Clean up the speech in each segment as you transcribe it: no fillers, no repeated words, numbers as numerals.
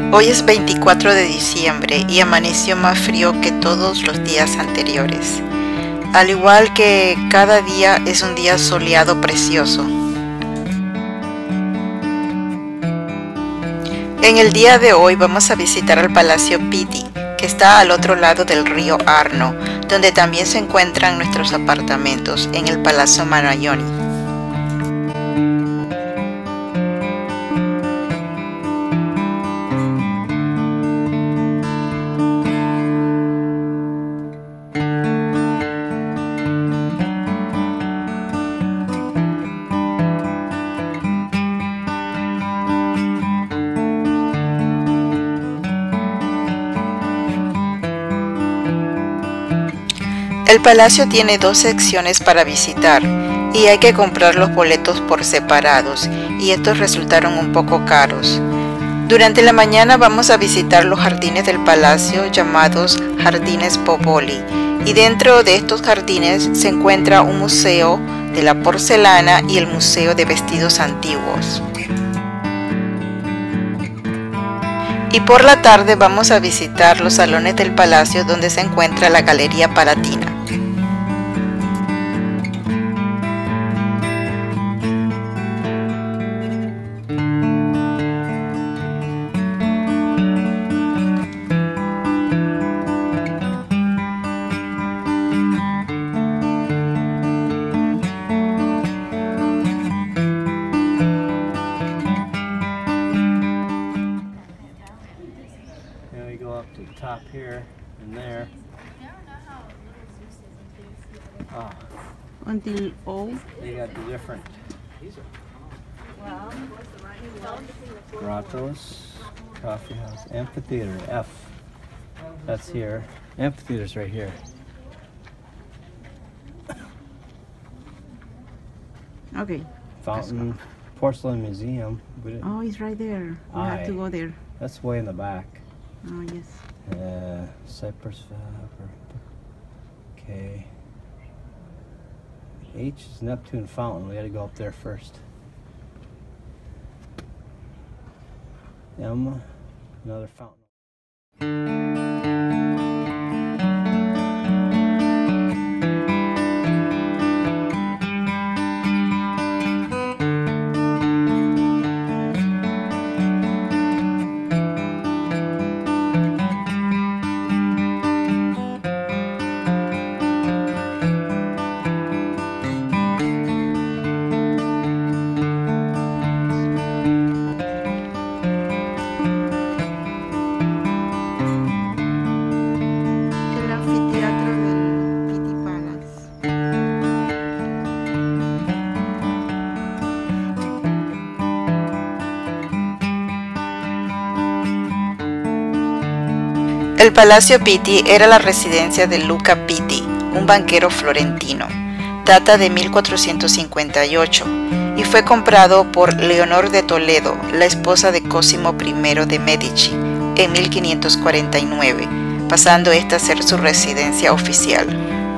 Hoy es 24 de diciembre y amaneció más frío que todos los días anteriores. Al igual que cada día es un día soleado precioso. En el día de hoy vamos a visitar el Palacio Pitti, que está al otro lado del río Arno, donde también se encuentran nuestros apartamentos en el Palazzo Manaioni. El palacio tiene dos secciones para visitar y hay que comprar los boletos por separados y estos resultaron un poco caros. Durante la mañana vamos a visitar los jardines del palacio llamados Jardines Popoli y dentro de estos jardines se encuentra un museo de la porcelana y el museo de vestidos antiguos. Y por la tarde vamos a visitar los salones del palacio donde se encuentra la Galería Palatina. Go up to the top here and there. Until O. They got the different grottos, coffee house, amphitheater, F. That's here. Amphitheater's right here. Okay. Fountain, porcelain museum. Oh, it's right there. We have to go there. That's way in the back. Oh, yes. Cypress Fab. Okay. H is Neptune Fountain. We got to go up there first. M, another fountain. El Palacio Pitti era la residencia de Luca Pitti, un banquero florentino. Data de 1458 y fue comprado por Leonor de Toledo, la esposa de Cosimo I de Medici, en 1549, pasando esta a ser su residencia oficial.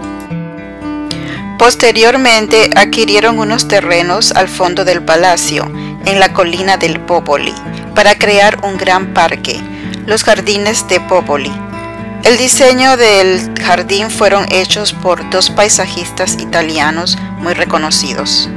Posteriormente adquirieron unos terrenos al fondo del palacio, en la colina del Popoli, para crear un gran parque, los jardines de Popoli. El diseño del jardín fueron hechos por dos paisajistas italianos muy reconocidos.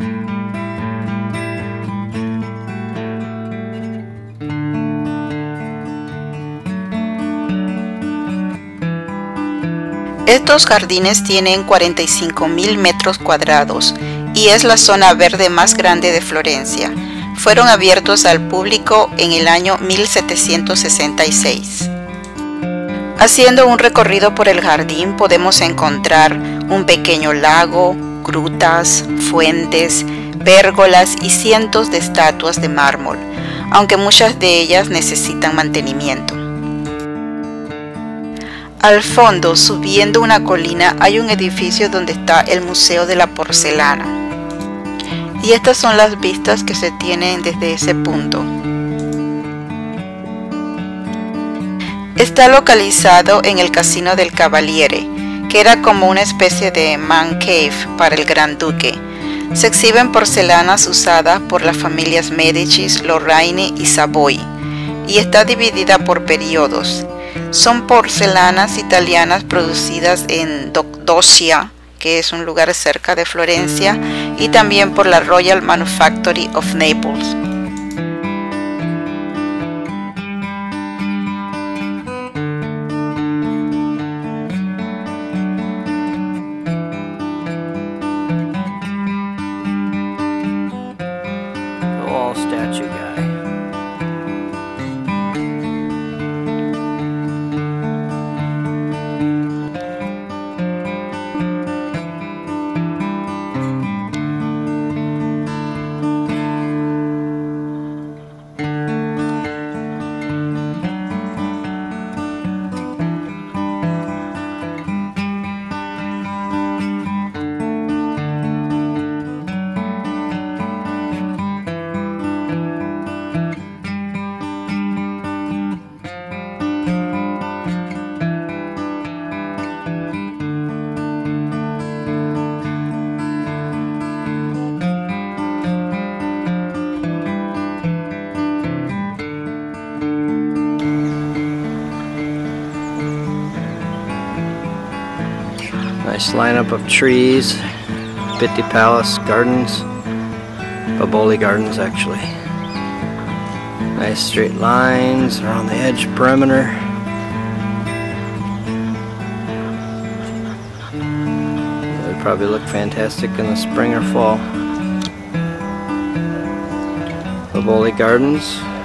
Estos jardines tienen 45.000 metros cuadrados y es la zona verde más grande de Florencia. Fueron abiertos al público en el año 1766. Haciendo un recorrido por el jardín podemos encontrar un pequeño lago, grutas, fuentes, pérgolas y cientos de estatuas de mármol, aunque muchas de ellas necesitan mantenimiento. Al fondo, subiendo una colina, hay un edificio donde está el Museo de la Porcelana. Y estas son las vistas que se tienen desde ese punto. Está localizado en el Casino del Cavaliere, que era como una especie de man cave para el Gran Duque. Se exhiben porcelanas usadas por las familias Medici, Lorraine y Savoy, y está dividida por periodos. Son porcelanas italianas producidas en Doccia, que es un lugar cerca de Florencia, y también por la Royal Manufactory of Naples. Statue guy. Nice lineup of trees, Pitti Palace Gardens, Boboli Gardens actually. Nice straight lines around the edge perimeter. It would probably look fantastic in the spring or fall. Boboli Gardens.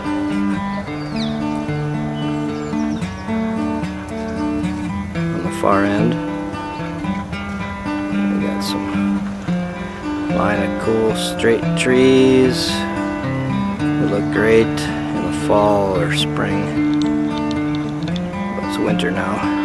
On the far end. Line of cool straight trees. They look great in the fall or spring. Well, it's winter now.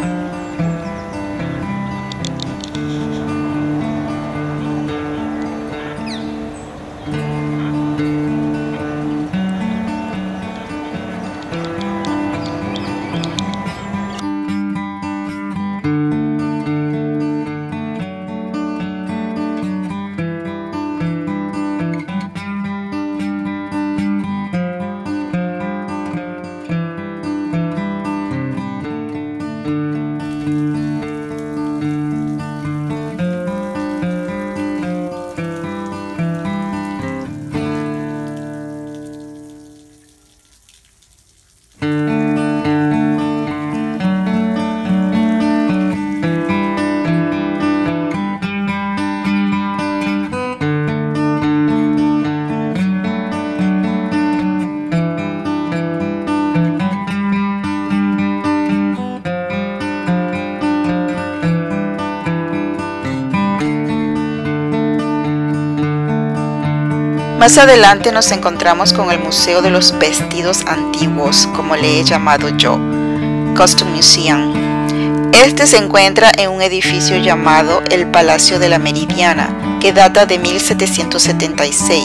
Más adelante nos encontramos con el Museo de los Vestidos Antiguos, como le he llamado yo, Costume Museum. Este se encuentra en un edificio llamado el Palacio de la Meridiana, que data de 1776.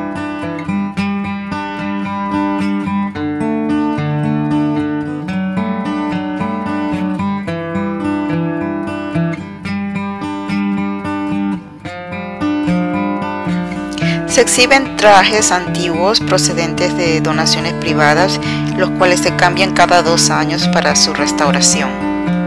Se exhiben trajes antiguos procedentes de donaciones privadas, los cuales se cambian cada 2 años para su restauración.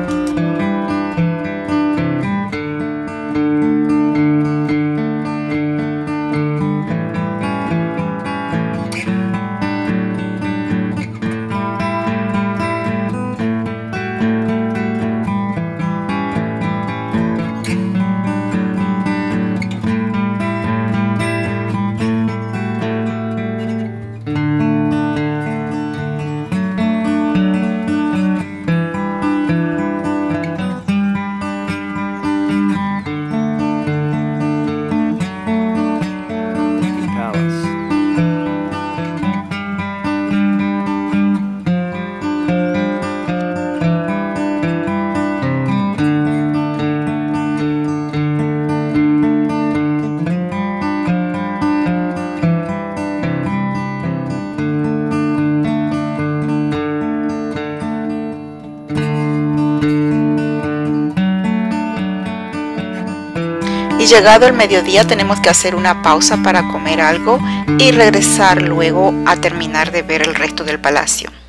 Y llegado el mediodía tenemos que hacer una pausa para comer algo y regresar luego a terminar de ver el resto del palacio.